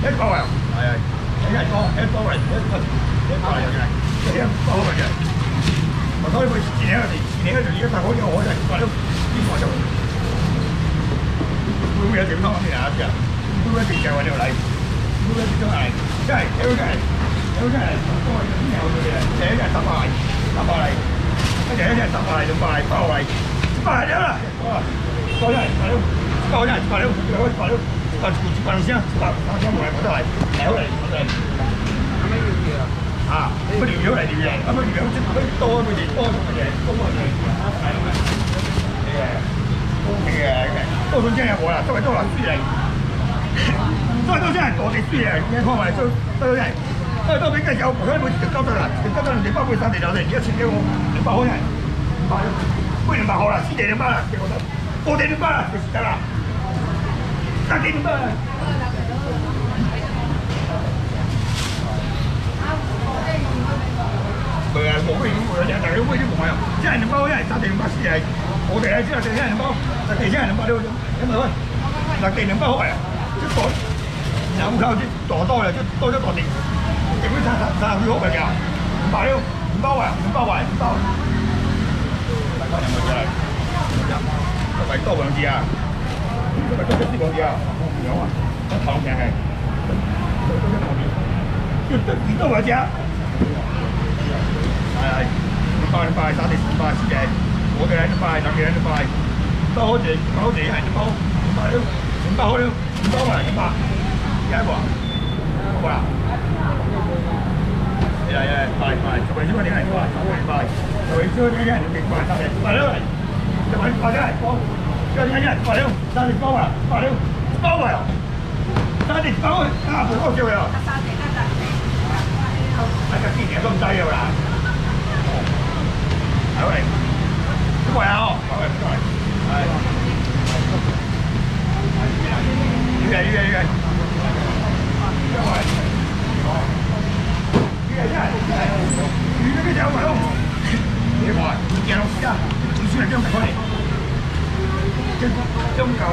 一包啊，係啊，一包嚟，一包嚟嘅，一包嚟嘅。我所以佢前年嗰條而家太好咗，我真係發到邊個就會有地方先啊，先啊，會一定就揾條嚟，會一定都係，真係有真係，多啲有嘅嘢，成日打埋嚟，一日打埋嚟就埋包嚟，埋咗啦，包咗嚟，包咗。把兩箱過嚟我都係，嚟好嚟，我哋。咁樣要住啊？啊，不條料嚟條嘢，咁樣條即係多佢哋多咗嘅嘢，多咗嘅嘢。係咁嘅。OK 嘅，多咗真係我啦，都係多人輸嚟。都真係我哋輸嚟，嘅方法都真係，都俾雞有，佢每條交得啦，交得你包佢3條友嚟，而家錢俾我200好人，200，不200好啦，4點200啦，結果得5點200啦，就得啦。3點200。佢啊，冇乜嘢冇嘅，但係冇乜嘢冇啊，一人包，一人3點200先係，我哋係知道一人包，但係一人包都100蚊，但係2包係啊，即係有靠啲多啦，即係多咗多啲，基本上佢好嘅㗎，200了，2包啊，2包啊，2包，大家有冇出嚟？係咪多兩支啊？係咪多咗2支啊？有啊，糖嘅係，要得幾多隻？係，200 3點200先嘅，我哋係100，兩件係100，包好似一人包，200了，2包好了，2包埋100，有一個，好啦，係，做為咗點係100，做為咗點係100，3點100了，就揾100了，包，要點100了，3點包啊，100了，包啊，3點包啊，唔好叫佢啊，係個幾年都唔低㗎啦。好嚟，都係啊！係，越嚟，魚嗰啲就係咯，你話見到而家最少係張台嚟，張舊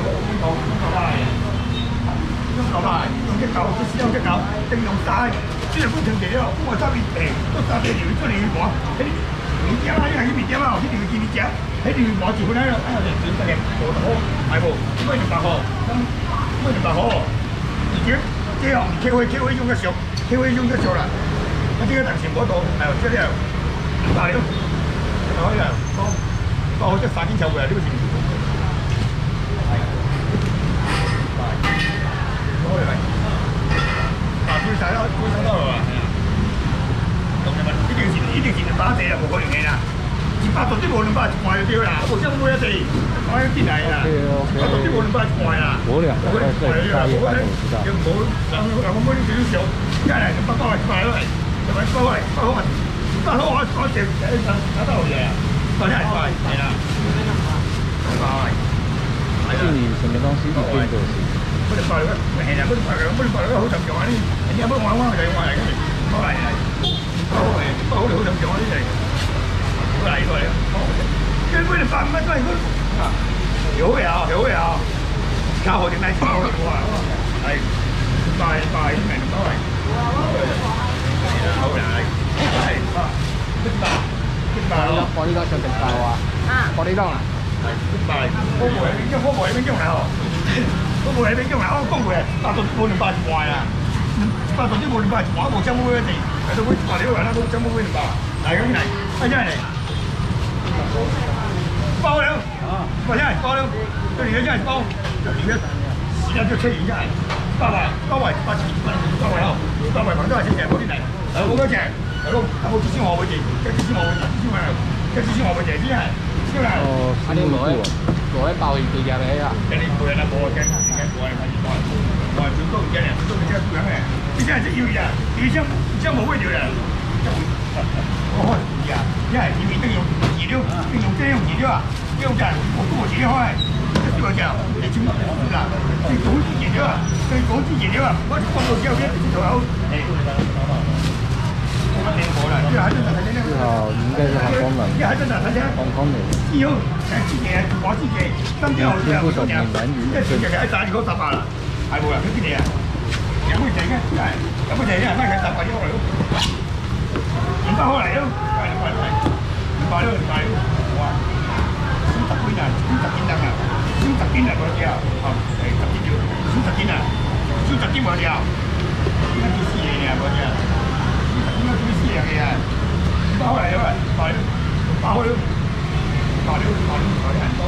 牌，用隻狗，定用晒，雖然工程地咯，我揸邊平，都揸地條出嚟玩，你點啊？因為呢邊點啊？呢條見你隻，喺條望住佢咧，喺度轉得嘅，做得好，係喎，應該200號，應該200號，而且這樣KV用得少，KV用得少啦，我這個當時冇到，係喎，這啲200了，可以啦，包即3件籌嘅呢個錢，係，可以係，最細啦，最細啦係嘛？呢條線就打地啦，冇可能嘅啦。200度啲冇200塊就掉啦，我真冇一地，我喺邊嚟啦？200度啲冇200塊啦。冇了，我哋係要唔好，我冇啲少少，一係就包嚟包嚟，就咪包好我直打到嘢啊！快啲快，係啦，快， 去年什麼東西都變過時。 我哋快啦，係啊，我哋快啦，好沉重啊！你有冇玩就係玩嚟嘅，包嚟。包好你好想做啲嚟，好嚟，基本你100蚊都係嗰，有，靠我點解包好啊？係快明都係，好嚟，係100， 我呢個想食包啊！我呢檔啊， 係100，嗰個喺邊用啊？嗰個喺邊用啊？嗰個100度冇200塊啊！100度啲冇200塊，冇爭冇一地。喺度會話你話啦，都真冇會唔吧？嚟咁嚟，一嚟，包了，或者係包了，對你一係包，就而家時間就出現一係包圍後，包圍ฝั่ง都係先嘅嗰啲嚟，好多隻，有冇支持我會嘅？支持我會嘅先係，先係。 哦，呢啲攞一包幾隻嚟啊？ 人哋冇人啦，冇嘅，我係最多唔驚人，都唔驚輸人嘅。你真係要人，你將冇會掉人。我開而家，因為你邊用飼料，邊用這樣飼料啊？這樣就我自己開，這個就你全部啦，最高級飼料啊，最高級飼料啊，我放到之後咧，就有冇乜訂貨啦？呢個喺真係睇呢個。 應該是航空的。 呢個喺真係睇呢。 航空的。 以後誒之前我之前3點後就有，即係之前喺大陸嗰18啦，係冇人佢邊嚟啊？有冇訂？ 咁佢哋啲人咩嘅習慣啲好嚟咯，200好嚟咯，200哇，10斤啊，10斤啊，10斤啊嗰啲啊，10斤條，10斤啊，10斤冇條，應該幾時嚟啊嗰啲啊，10斤幾時嚟嘅啊，200好嚟咯，200好咯，200很多，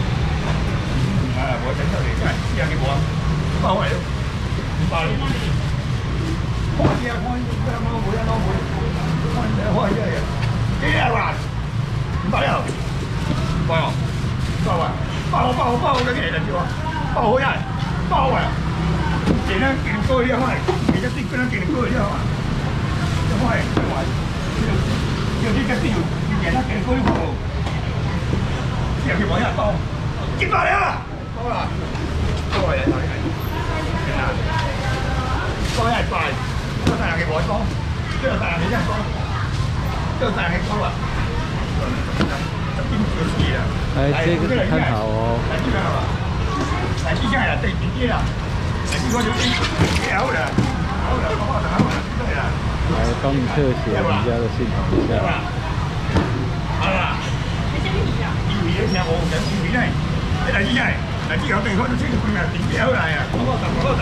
我整出嚟真係試下幾好啊，200好嚟咯，200。開嘢開，攞每一攞每，開嘢嘢，幾多萬？500啊，500啊，500啊，8個幾人知喎？8好人，8好啊！幾多幾多啲開？幾多啲幾多幾多啲開？開，有啲嘅啲要幾多幾多啲開？之後佢揾人幫，700啊！好啦，多人多啲係，多人快。這個太陽嘅海光，這個太陽嘅陽光，這個太陽嘅光啊！ 哎，这个很好哦。 来这边好了，来这下来对顶点了，来这个就挺好的，好的，好的，好的，对了。 来帮你特写人家的信号一下。 好啦，你也听我讲你呢？你来这下，来这个对方都这个朋友顶点好来啊，好，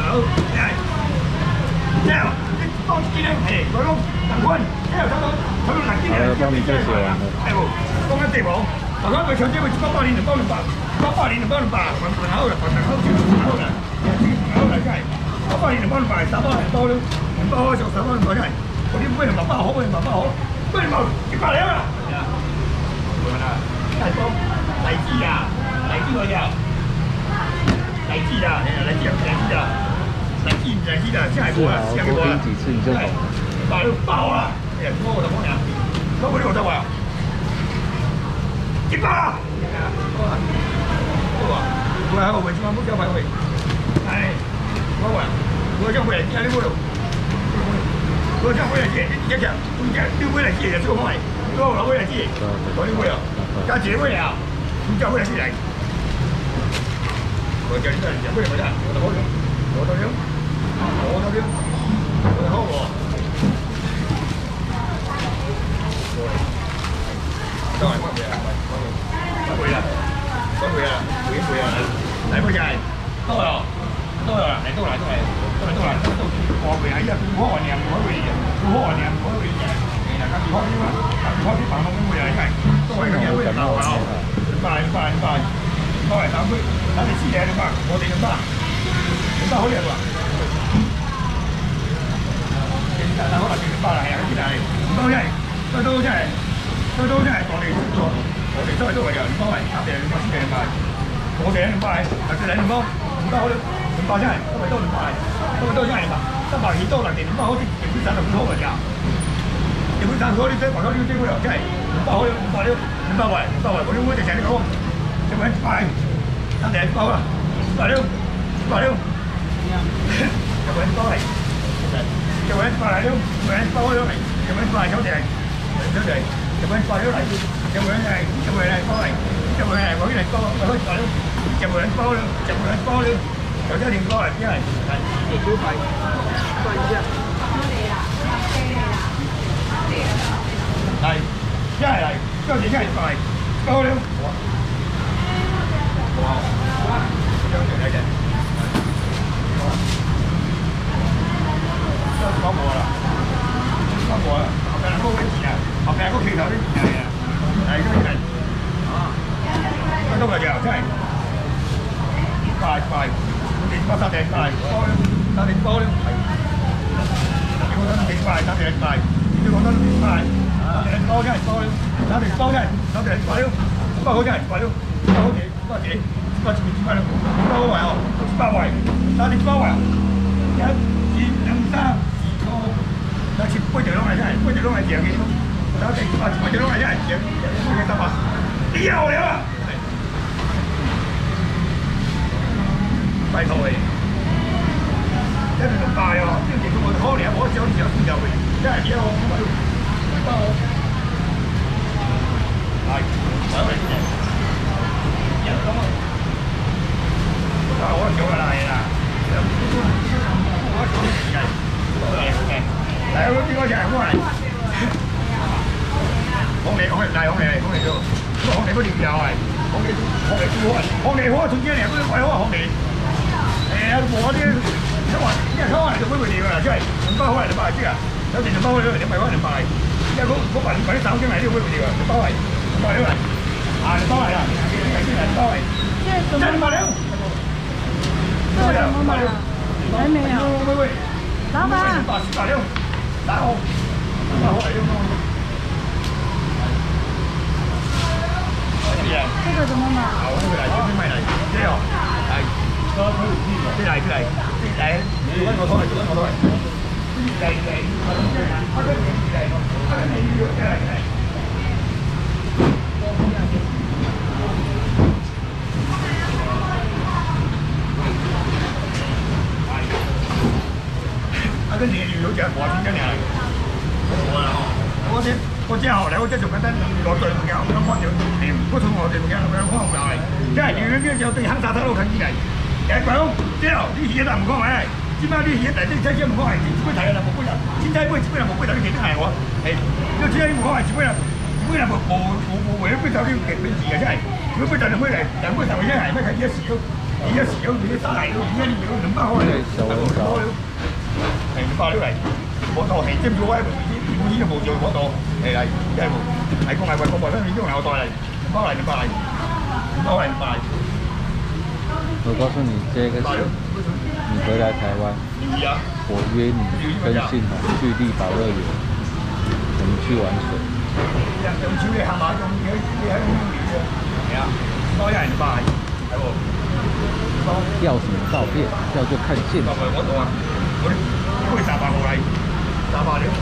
来。當時咧係嗰種鄧坤，因為佢能見人嘅邊界係喎，講緊地王，大家佢搶咗佢800年就幫你辦，800年就幫你辦，混口啦，混口全部混口啦，混口啦真係，800年就幫你辦，300人多咯，500開就300人多真係，嗰啲咩人800好，咩人800好，咩人冇700兩啊，係啦，大哥，荔枝啊，荔枝我有，荔枝啊，荔枝啊。来记的，下一波了，下一波了，爆了！哎呀，我的妈呀，那我再玩，700了，我还我今晚不交牌位，哎，我交回来，今天我交回来借，你讲，丢回来借也做坏，多少回来借，多少回来，加几回啊？你交回来借来，我叫你这交回来回来，我到了。我嗰邊，我好喎，都係乜嘢啊？乜會啊？乜會啊？會會啊？嚟乜嘢？都有啦，嚟都嚟，我會啊！依家好懷念，好會，好懷念，好會嘅。其實今次開啲嘛，開啲辦公會啊，因為都係咁樣會鬧啊，快，都係3杯，等你知嘢你嘛，我哋咁嘛，咁得好嘢喎。但係可能200啦，係啊，啲係唔多真係，都真係我哋做，我哋都係有200，300200先200，我哋200，但係200好啲，200真係，都真係300幾多啦，200好似基本上就好㗎咋，基本上嗰啲即係話嗰啲機會又真係200好，200位，嗰啲會就成日講，就揾100，300200啦，200，就揾100嚟。就揾100嚟咯，揾100咗嚟，就揾100咗嚟，就揾100咗嚟，就揾嚟包嚟，就揾嚟攞嚟包，攞嚟包咯，就揾包咯，就一定包嚟，因為係小費，費啫。係，一係嚟，跟住一係快，包咯。哇，有隻嚟嘅。講過啦，後邊嗰個錢啊，後邊嗰拳頭啲錢嚟啊，係嗰啲係，都係嘅，真係快，你包3隻快，3隻包咧，你講得幾快，3隻快，你講得幾快，3隻包真係包咧，3隻包真係3隻快咯，包好真係快咯，包好幾多錢？100錢幾塊咯？包好位哦，100位，3隻包位，1、2、3。但是8隻攏係真係，8隻攏係正嘅，但係8隻攏係真係正，100，你有了啊！拜託你，一定咁大哦，呢個我可能我少先有嘅，真係有包，係，我係正，有咁啊，但係我做嘅啦係啦，我做嘅係。 来，我这个先过来。红梨，来红梨，红梨就，红梨不灵条哎，红梨煮好，红梨好，春节年不是快好红梨。哎，我这，你话，你看看就不会了，即係200塊200隻啊，有時200塊200塊200，而家我把你手進嚟呢個會唔會啊？200塊，200塊，啊200塊啦，200塊， 这怎么买？这怎么买啊？还没有。 喂， 老板。 400，然後200塊600。 这个怎么买？ 好，我嚟，這邊咪嚟，這樣，係，這嚟，做緊我拖嚟，啊，跟住要隻黃片嘅嚟，我之後嚟，我即係做緊單落隊物嘅，我看住不同我哋物嘅，我看唔到嚟，即係要呢就對肯沙頭路近啲嚟，誒講之後啲嘢都唔講咪，只嘛啲嘢第啲車車唔講係只杯睇啦，冇杯啦，先睇杯只杯啦，冇杯頭啲其他係我，係，要車唔講係只杯啦，只杯啦冇為咗杯頭啲極品字嘅真係，如果杯頭就杯嚟，但杯頭嘅真係咩係一時都啲沙泥都而家啲嘢都唔包開嚟，係包咗嚟，冇錯係尖咗位。我已經冇做嗰度，係即係係公係為國外分已經有代嚟，包嚟就包嚟，包嚟就包嚟。 我告訴你，這個是你回來台灣，我約你跟信宏去麗寶樂園，我們去玩水。用手嚟行馬，用你喺用嘅，係啊，包人就包嚟，係喎。要什麼照片？要就看現場。我懂啊，我會300號嚟，300了。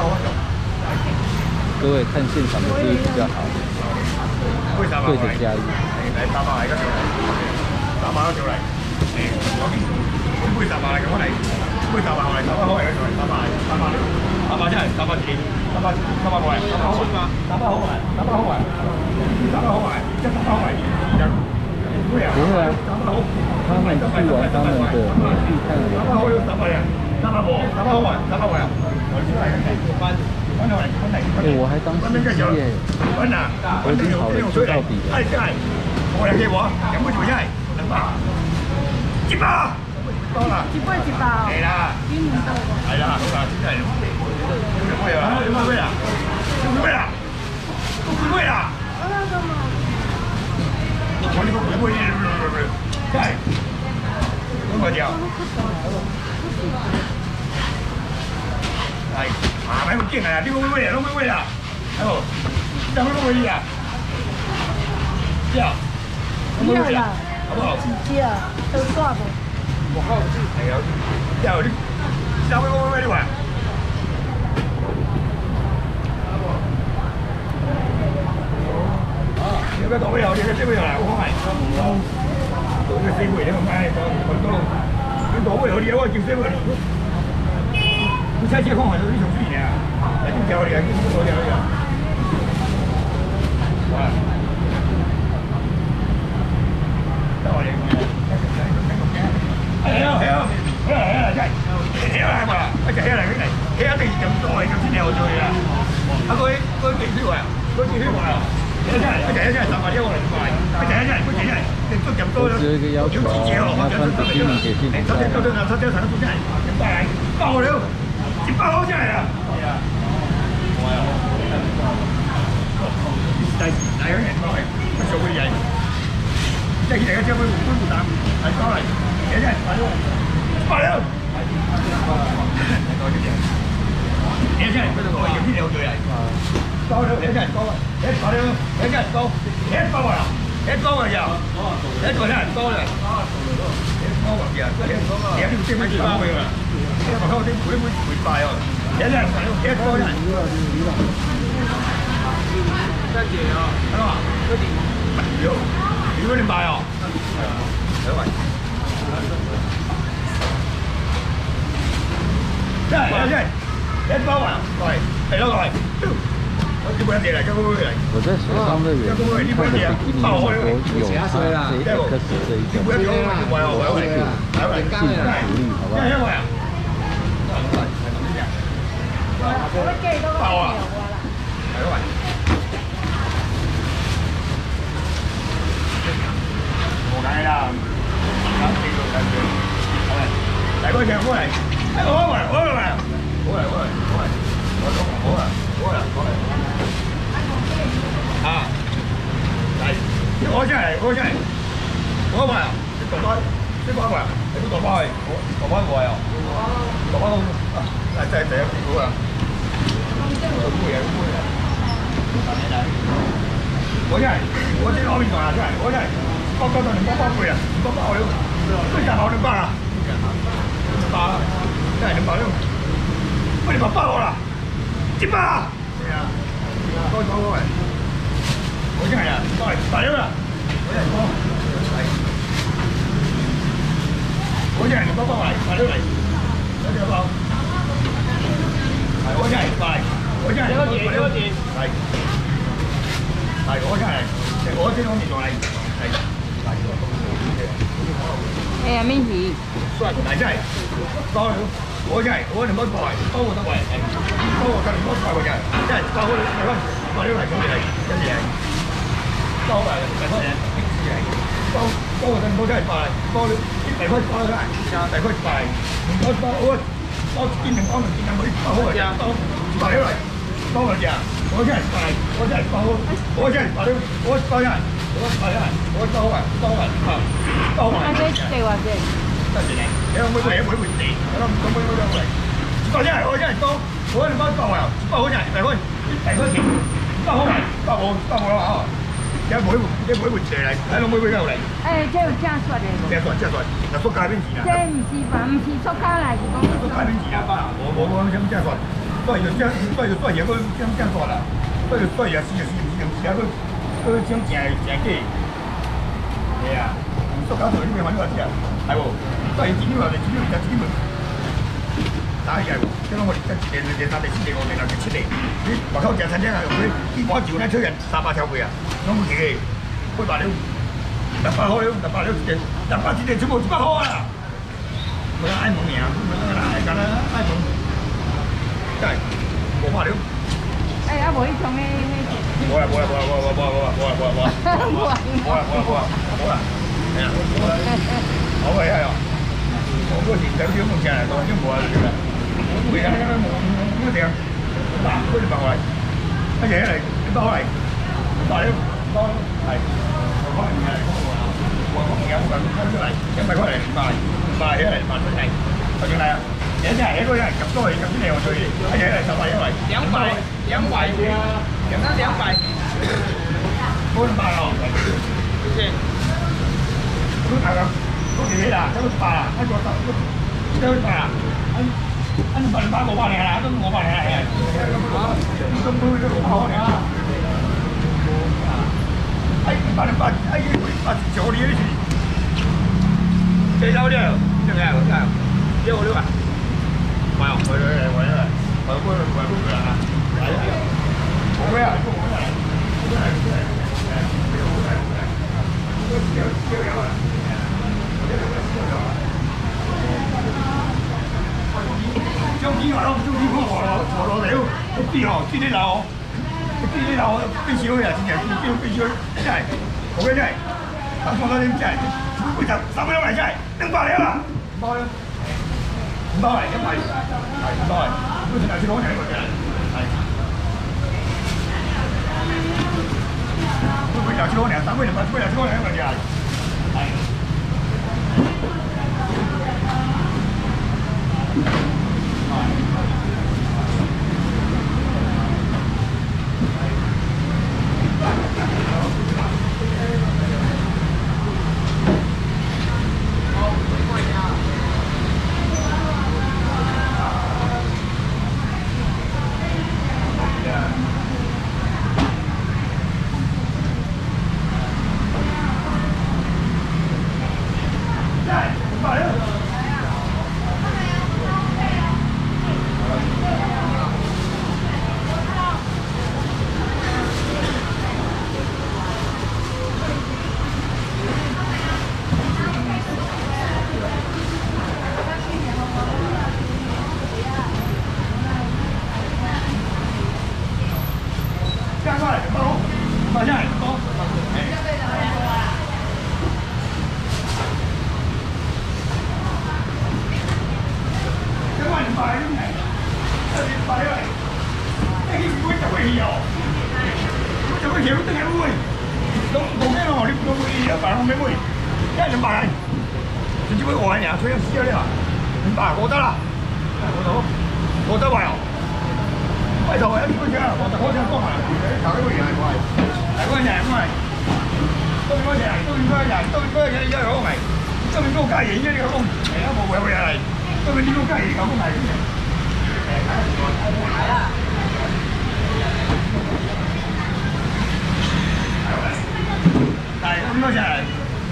各位看現場的就會比較好，對着加一。嚟300嚟嗰條，300嗰條嚟，嗰邊杯300嚟咁嚟，杯300嚟300好嚟嗰條嚟300嚟，300真係300幾，300好嚟，300好嚟，300好嚟，300好嚟，300好嚟，即係300好嚟，不會啊，他們去玩他們的美麗探險。300好300嚟，300好，300好嚟，300好嚟。我還當司機耶，我已經跑了出到底了。我嚟嘅話，飲杯條真係200，多啦， 一杯100哦。 係啦，係啦，好啦，真係要貴啊，要貴啊，要貴啊，要貴啊！我呢個貴貴真係咁個條。係，咪咁勁啊！呢個威啊，都威啊！喺度，有冇威啊？有， 有啦， 好不好？ 幾隻都刷過。 我好似係有，有啲有冇威啲話？有咩講咩有？有咩咩有啦？我講係，做呢個4倍你咁解，講到你講咩有啲我叫4倍。車車康係有啲重出現啊！有啲教嚟啊，啲我哋啊，哇！得我哋係啊，真係起來嘛！一齊起來佢嚟，起一定咁多係咁先有做嘢啊！啊佢幾少啊？佢幾少啊？一齊300我嚟賣，一齊都咁多啦！ 只有一個要求哦，要穿比基尼給進來。 爆了！100好真係啊！係啊，我啊，大個人過嚟，佢做嘅嘢，即係而家將佢換換膽，係過嚟，嘢真係快咗，嘢真係佢哋過嚟有啲有對嚟，多咗嘢真係多，嘢多咗，嘢真係多，嘢多啊，嘢多啊又，嘢多真係多啦，嘢多啊嘢，嘢啲精乜嘢多㗎。我靠！啲會快哦，有啲人幾多人？真係啊！係嘛？嗰啲如果你買哦，係啊，真係100萬，來嚟咯來！我基本上嚟，就會嚟。 我在水上樂園看的比基尼有它這一個是這一個，是性福利，好不好？ 我要寄到爆啊！ 我啦。 嚟喂，冇計啦，啱幾個緊住，好嚟，嚟嗰隻過嚟，哎，我嚟，我嚟，我嚟，我嚟，我嚟，我嚟，我嚟，我嚟，我嚟，啊，嚟，我真係，我真係，我嚟，你講翻，你講翻，你都講翻去，我講翻我啊，講翻啊，嚟真係第一見到啊，好嘢，好嘢。我真係，我真係攞面講啊！真係，我真係，包到2包貴啊，2包包了，最少好2包啊，2包啊，真係2包了，我2包包啦，1包啊！係啊，多喂，我真係啊，大了啦，我真係多，係，我真係2包包嚟，大了嚟，有2包，係我真係快，我真係多謝，係。係，我真係，我先講面仲係哎呀，面皮。 嗱真係，包了，我真係，我2包包包我得位，包我得2包包我真係，真係包我嚟翻，包咗嚟咁嚟，跟住係包嚟嚟翻，包我2包真係包嚟，包了嚟翻包咗嚟，嚟翻包，包見定包明見定佢包好嚟，包咗嚟，包嚟呀！我真係快，我真係包，我真係包了，我包人，我包人，我包人，包人，包埋。 啱先地話啫。 得時你，你可唔可以每地？我諗咁每嚟。包真係，我真係包，我哋包包啊，包好真係，嚟錢，包好埋，包我啦嚇。而家每地嚟，睇到每又嚟。 誒，這有正雪的。 正雪，嗱縮街邊錢啊？ 這唔是吧？唔是縮卡嚟，是講。 縮街邊錢啊？我想正雪。所以就這個這樣說啦，所以也是都講正幾，係啊，塑膠袋呢邊揾多啲啊，係喎，所以剪咗落嚟，剪咗就剪咗，打嘢喎，即係我哋第三、第四、第五、第六、第七嚟，你外口正餐廳啊，佢啲包條咧出人300條櫃啊，咁佢哋開白了，18號了，18了，18幾點全部18號啊，我講愛蒙嘢啊，我講愛蒙。真係冇法了。 誒，阿無你從誒冇啦，係啊，好嘅係啊，我嗰時有啲咁嘅嘢，都冇啊，其實我每日咧冇點，嗱，嗰啲包嚟，乜嘢嚟？包嚟，包了，係，我講嘢嚟，我講嘢我講出嚟，100塊嚟，100嘢嚟，100塊嚟，頭先嚟啊！而家係一個人入多去，咁先嚟我最，一嘢嚟18嘢嚟，200，有得200，嗰200咯，先，都大咁，嗰幾啦，都8啦，一個都8啦，一200冇8嚟啦，都冇8嚟啦，都好嚟啦，200，九厘的，幾多啲？正嘅，真係，6啊。快啊！回來，快過來啊！好咩啊？將啲話咯，將啲講我攞料，啲哦，啲樓，必須嘅，真係必須，真係，好嘅真係，咁講到你真係，會就3蚊嚟真係，200料啦，2包啦。唔多嚟，因為係唔多嚟，都算係先攞起佢嘅，係。都會有先攞嚟，3蚊200，會有先攞嚟佢嘅，係。 200你来，200来，你去买10块去哦，10块钱你等下买，拢无见哦，你拢买了，别人拢免买，这200来，就只买换尔，吹死了，250啦，50块哦。 拜托，你几钱？50块钱讲啊，大家会来快，来快点，快！到边块钱？到边块钱？到边块钱？伊要讲来，到边个介意？伊要讲，哎呀，无回来，到边你个介意？讲来。来啦！来，到边块钱来？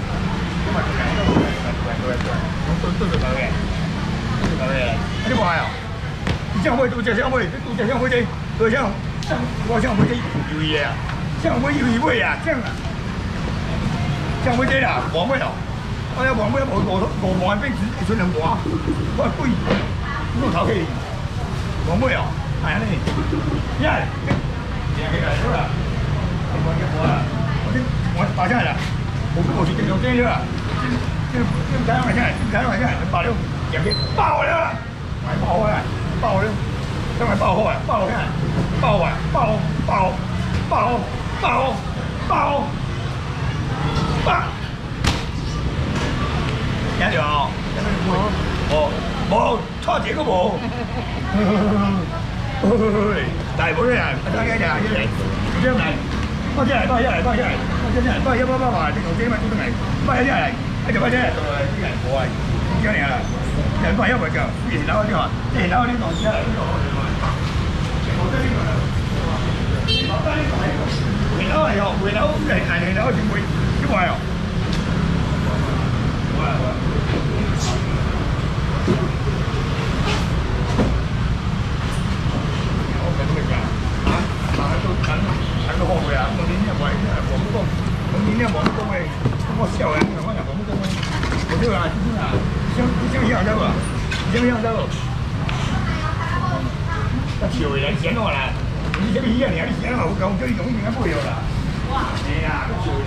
你过来哦。 像买拄只像买，你拄只像买这，对像我像买这油伊啊，像买油伊买啊，像买这啦，黄买咯，哎呀黄买五万变一寸2万，我贵，弄头去，黄买哦，哎呀你，耶，起来了啦，我打下来了，我去电动车了，这台湾下来，这台湾下来，86，两边爆了，买爆回来。 爆了，上来爆货啊！爆看，爆啊！爆！听着哦，无，错一个无。来，无来，大家来，这样来，放下来，这样放下来，这种这嘛就来，放下来，就放下来，无啊，这样啦。 人快要不叫，然后就好，然后你东西啊，然后就会，就坏哦。我跟你们讲，啊，谈个后悔啊，我明天不，我不讲，我明天我不讲诶，我笑呀，我讲我不讲诶，我这个啊，就是啊。 你想知无？你想知无？我笑的来钱我啦，你什么鱼啊？你钱我讲，叫你讲，你应该买了啦。哇！哎呀，我笑的。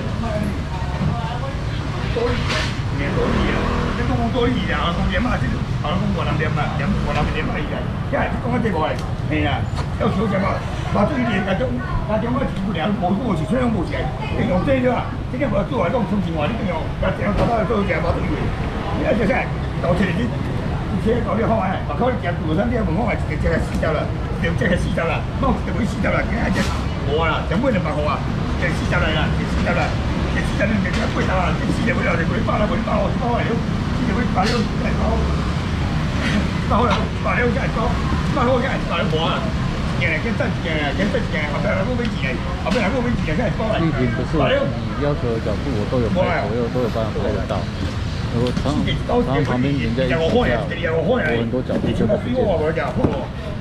多利，年多利啊！你讲多利啊？讲年嘛，这个，好像讲我南年嘛，我南年嘛伊个，现在讲个这个诶，哎呀，要小钱嘛，把这一年那种我钱不了，无是虽然无钱，你用这个啊，这个无做来讲充钱话，你用把钱搞到做钱把这个。 你而且噻，到这里你车搞了好啊，把口讲堵上这门口啊，这个死掉了，这个死掉了，弄这个死掉了，今天这无啦，全部200块啊，这死掉了啦，这死掉了，这死掉了，这贵到啊，这死掉不了，这贵8了，贵8了，8了，这贵8了，再高，8了，8了再高，8了再高无啊。 后边来我没钱，后边来我没钱，现在包来。 视频不是你要求的角度，我都有拍，我都有办法拍得到。我常常旁边人家一起下，我很多角度就不见。